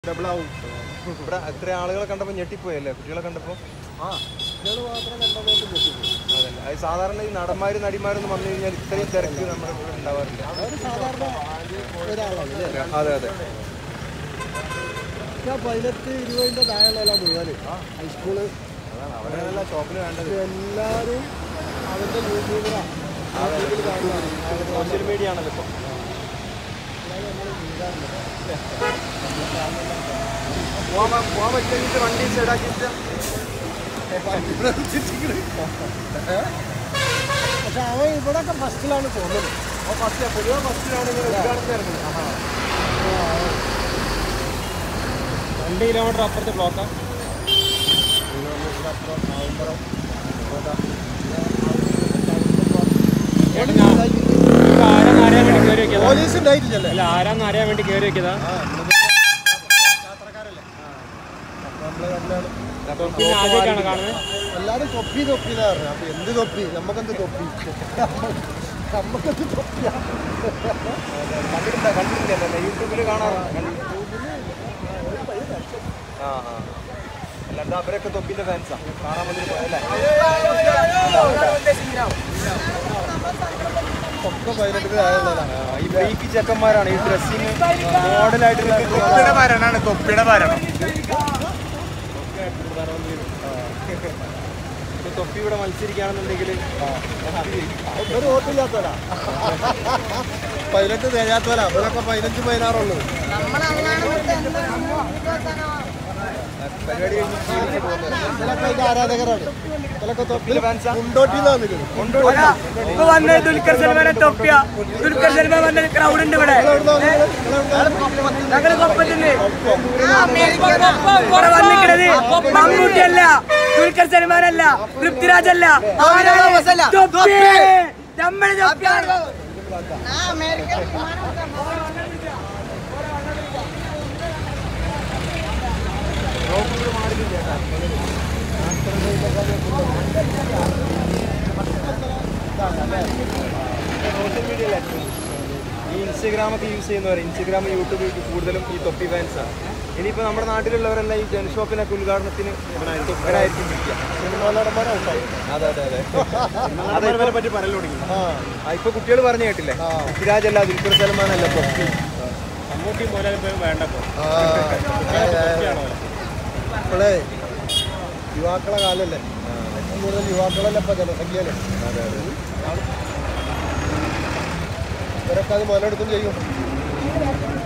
Double ആവും. ഇവിടെ എത്ര ആളുകളെ കണ്ടപ്പോൾ ഞെട്ടിപ്പോയല്ലേ കുട്ടികളെ കണ്ടപ്പോൾ? കുട്ടികൾ മാത്രം കണ്ടപ്പോൾ ഞെട്ടിപ്പോയി. അതല്ലേ, അത് സാധാരണ ഈ നടന്മാരും നടിമാരൊന്നും വന്നു കഴിഞ്ഞാൽ ഇത്രയും തിരക്ക് നമ്മുടെ ഇവിടെ ഉണ്ടാവാറില്ല. അവർ സാധാരണ ഒരാളാണ്. അതെ അതെ. 18-20 താഴെയുള്ള മുഴുവൻ ഹൈസ്കൂള് അതാണ് അവരെല്ലാം ഷോപ്പിൽ വേണ്ടത്. എല്ലാവരും അവരുടെ യൂട്യൂബിലാണ്, സോഷ്യൽ മീഡിയ ആണല്ലോ ഇപ്പോൾ. പോകാൻ പറ്റിയിട്ട് വണ്ടി സൈഡാക്കിയിട്ട് പക്ഷെ അവൻ ഇവിടെയൊക്കെ ഫസ്റ്റിലാണ് തോന്നുന്നത്. പൊതുവെ ഫസ്റ്റിലാണ് ഇറങ്ങുന്നത്. 2 കിലോമീറ്റർ അപ്പുറത്ത് ബ്ലോക്കാ. പോലീസ് ഉണ്ടായിട്ടില്ലല്ലേ? അല്ല, ആരാന്ന് അറിയാൻ വേണ്ടി കയറി വെക്കതാ. പിന്നെ ആദ്യമായിട്ടാണ് കാണുന്നത്. എല്ലാരും തൊപ്പി തൊപ്പിന്നാ പറഞ്ഞു. അപ്പൊ എന്ത് തൊപ്പി? നമുക്കെന്ത് തൊപ്പി? നമുക്കെന്ത് തൊപ്പിയാ? കണ്ടിട്ടില്ലല്ലേ, യൂട്യൂബിൽ കാണാറുണ്ട്. അല്ലാണ്ട് അവരൊക്കെ തൊപ്പിന്റെ ഫാൻസാണ്. കാണാൻ വന്നിട്ട് അല്ലേ ഒക്കെ 18 ആയുള്ളതാണ്. ഈ ബ്രേക്ക് ചെക്കന്മാരാണ് ഈ ഡ്രസ്സിങ് മോഡലായിട്ടുള്ള തൊപ്പിയുടെ ഭരണം. തൊപ്പി ഇവിടെ മത്സരിക്കുകയാണെന്നുണ്ടെങ്കിൽ ഒരു വോട്ടില്ലാത്തവരാ. 18 തികയാത്തവരാ. അവരൊക്കെ 15-16 ഉള്ളത്. പരിപാടി കഴിഞ്ഞ് ചിലൊക്കെ ആരാധകരാണ്. ചിലൊക്കെ തൊപ്പി ഫാൻസാ. കൊണ്ടോട്ടിന്നാണ്. ദുൽഖർ സൽമാനെ തൊപ്പിയ ദുൽഖർ സൽമാൻ വന്ന ക്രൗഡ് ഉണ്ട് ഇവിടെ. ഞങ്ങൾ കൊപ്പത്തില്ലേ ഇവിടെ വന്നിക്കണത് മമ്മൂട്ടിയല്ല, ദുൽഖർ സൽമാനല്ല, പൃഥ്വിരാജല്ല, തൊപ്പി നമ്മുടെ തൊപ്പിയാണ്. സോഷ്യൽ മീഡിയ ഈ ഇൻസ്റ്റഗ്രാമൊക്കെ യൂസ് ചെയ്യുന്നവർ, ഇൻസ്റ്റഗ്രാം യൂട്യൂബ് കൂടുതലും ഈ തൊപ്പി ഫാൻസാണ്. ഇനിയിപ്പോൾ നമ്മുടെ നാട്ടിലുള്ളവരെല്ലാം ഈ ജൻ ഷോപ്പിനൊക്കെ ഉദ്ഘാടനത്തിന് ഇവരായിരിക്കും ഇരിക്കുക. സിനിമാ നടന്മാരുണ്ടായി. അതെ അതെ അതെ. അതേപോലെ പറ്റി പറഞ്ഞു തുടങ്ങി. ഇപ്പൊ കുട്ടികൾ പറഞ്ഞു കേട്ടില്ലേ, പൃഥ്വിരാജല്ല, ദുൽഖർ സൽമാനല്ല, തൊപ്പി. മമ്മൂട്ടി പോലെ വേണ്ടപ്പോ ഇപ്പോഴേ യുവാക്കളെ കാലല്ലേ, കൂടുതൽ യുവാക്കളല്ലേ ഇപ്പൊ ജനസംഖ്യയില്. ഇവരൊക്കെ അത് മുതലെടുക്കും ചെയ്യും.